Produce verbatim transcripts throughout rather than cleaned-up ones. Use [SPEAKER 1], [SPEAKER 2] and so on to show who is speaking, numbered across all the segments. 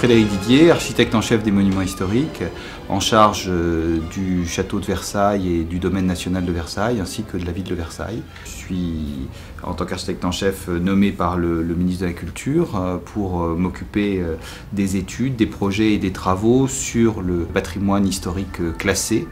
[SPEAKER 1] Frédéric Didier, architecte en chef des monuments historiques, en charge du château de Versailles et du domaine national de Versailles, ainsi que de la ville de Versailles. Je suis, en tant qu'architecte en chef, nommé par le, le ministre de la Culture pour m'occuper des études, des projets et des travaux sur le patrimoine historique classé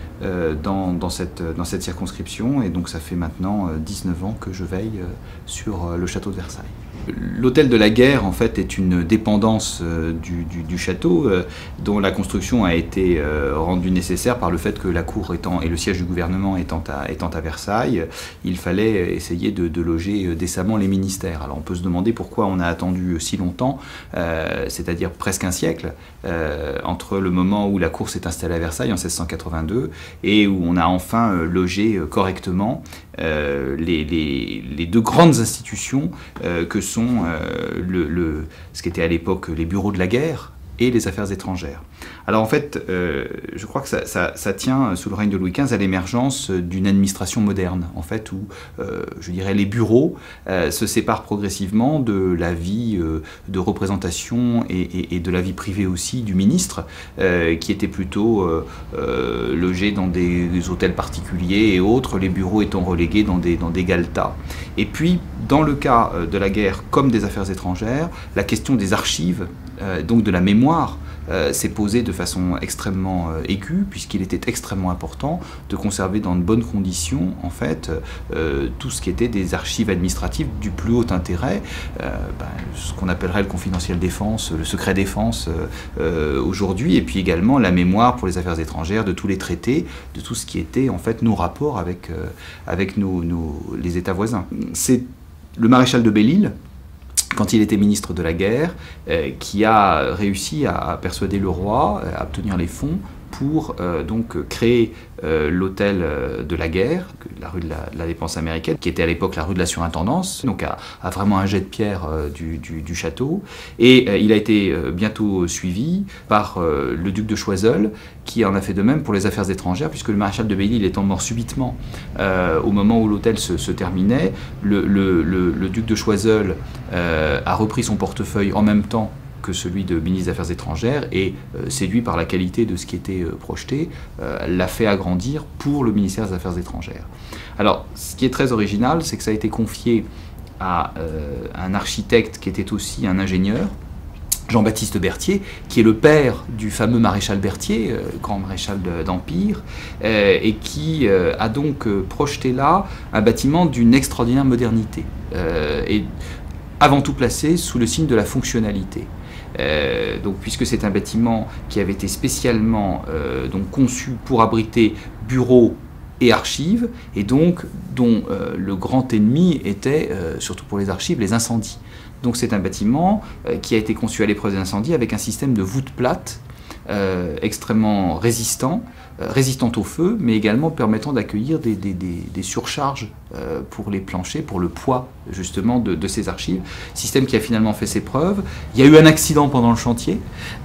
[SPEAKER 1] Dans, dans, cette, dans cette circonscription, et donc ça fait maintenant dix-neuf ans que je veille sur le château de Versailles. L'hôtel de la Guerre en fait est une dépendance du, du, du château euh, dont la construction a été euh, rendue nécessaire par le fait que la cour étant, et le siège du gouvernement étant à, étant à Versailles, il fallait essayer de, de loger décemment les ministères. Alors on peut se demander pourquoi on a attendu si longtemps, euh, c'est-à-dire presque un siècle, euh, entre le moment où la cour s'est installée à Versailles en seize cent quatre-vingt-deux et où on a enfin euh, logé correctement euh, les, les, les deux grandes institutions euh, que sont sont euh, le, le, ce qu'étaient à l'époque les bureaux de la guerre et les affaires étrangères. Alors en fait, euh, je crois que ça, ça, ça tient, sous le règne de Louis quinze, à l'émergence d'une administration moderne, en fait, où, euh, je dirais, les bureaux euh, se séparent progressivement de la vie euh, de représentation et, et, et de la vie privée aussi du ministre, euh, qui était plutôt euh, euh, logé dans des, des hôtels particuliers et autres, les bureaux étant relégués dans des, dans des galetas. Et puis, dans le cas de la guerre comme des affaires étrangères, la question des archives, euh, donc de la mémoire, Euh, s'est posé de façon extrêmement euh, aiguë, puisqu'il était extrêmement important de conserver dans de bonnes conditions en fait euh, tout ce qui était des archives administratives du plus haut intérêt, euh, ben, ce qu'on appellerait le confidentiel défense, le secret défense euh, euh, aujourd'hui, et puis également la mémoire pour les affaires étrangères de tous les traités, de tout ce qui était en fait nos rapports avec, euh, avec nos, nos, les États voisins. C'est le maréchal de Belle-Île, quand il était ministre de la guerre, euh, qui a réussi à persuader le roi, à obtenir les fonds pour euh, donc créer euh, l'hôtel de la guerre, la rue de la, de la Dépense américaine, qui était à l'époque la rue de la Surintendance, donc à, à vraiment un jet de pierre euh, du, du, du château. Et euh, il a été euh, bientôt suivi par euh, le duc de Choiseul, qui en a fait de même pour les affaires étrangères, puisque le maréchal de Belle-Île étant mort subitement euh, au moment où l'hôtel se, se terminait, le, le, le, le duc de Choiseul euh, a repris son portefeuille en même temps que celui de ministre des Affaires étrangères, et euh, séduit par la qualité de ce qui était euh, projeté, euh, l'a fait agrandir pour le ministère des Affaires étrangères. Alors, ce qui est très original, c'est que ça a été confié à euh, un architecte qui était aussi un ingénieur, Jean-Baptiste Berthier, qui est le père du fameux maréchal Berthier, euh, grand maréchal d'Empire, euh, et qui euh, a donc euh, projeté là un bâtiment d'une extraordinaire modernité, euh, et avant tout placé sous le signe de la fonctionnalité. Euh, donc, puisque c'est un bâtiment qui avait été spécialement euh, donc conçu pour abriter bureaux et archives, et donc dont euh, le grand ennemi était, euh, surtout pour les archives, les incendies. Donc c'est un bâtiment euh, qui a été conçu à l'épreuve des incendies avec un système de voûte plate, Euh, extrêmement résistant, euh, résistant au feu, mais également permettant d'accueillir des, des, des, des surcharges euh, pour les planchers, pour le poids justement de, de ces archives. Système qui a finalement fait ses preuves. Il y a eu un accident pendant le chantier,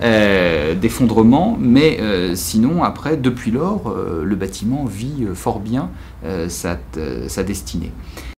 [SPEAKER 1] euh, d'effondrement, mais euh, sinon après, depuis lors, euh, le bâtiment vit fort bien euh, sa, sa destinée.